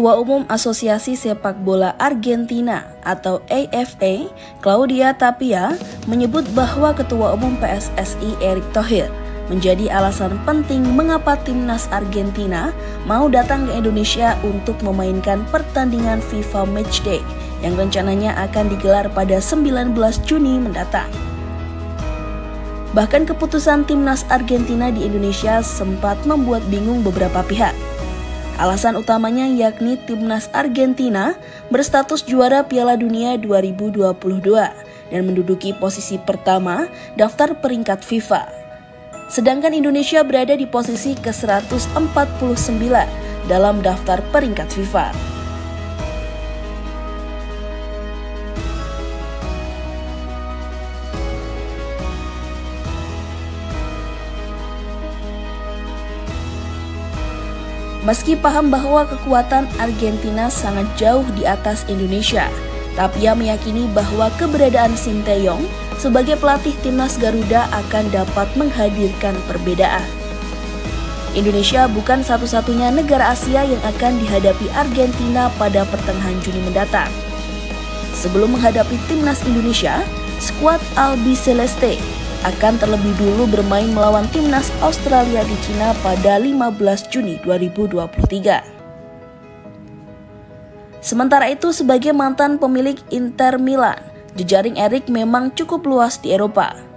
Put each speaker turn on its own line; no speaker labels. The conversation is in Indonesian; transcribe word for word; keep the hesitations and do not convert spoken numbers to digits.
Ketua Umum Asosiasi Sepak Bola Argentina atau A F A, Claudia Tapia, menyebut bahwa Ketua Umum P S S I Erick Thohir menjadi alasan penting mengapa timnas Argentina mau datang ke Indonesia untuk memainkan pertandingan FIFA Matchday yang rencananya akan digelar pada sembilan belas Juni mendatang. Bahkan keputusan timnas Argentina di Indonesia sempat membuat bingung beberapa pihak. Alasan utamanya yakni timnas Argentina berstatus juara Piala Dunia dua ribu dua puluh dua dan menduduki posisi pertama daftar peringkat FIFA. Sedangkan Indonesia berada di posisi ke seratus empat puluh sembilan dalam daftar peringkat FIFA. Meski paham bahwa kekuatan Argentina sangat jauh di atas Indonesia, Tapia meyakini bahwa keberadaan Sinteyong sebagai pelatih timnas Garuda akan dapat menghadirkan perbedaan. Indonesia bukan satu-satunya negara Asia yang akan dihadapi Argentina pada pertengahan Juni mendatang. Sebelum menghadapi timnas Indonesia, skuad Albiceleste akan terlebih dulu bermain melawan timnas Australia di Cina pada lima belas Juni dua ribu dua puluh tiga. Sementara itu, sebagai mantan pemilik Inter Milan, jejaring Erick memang cukup luas di Eropa.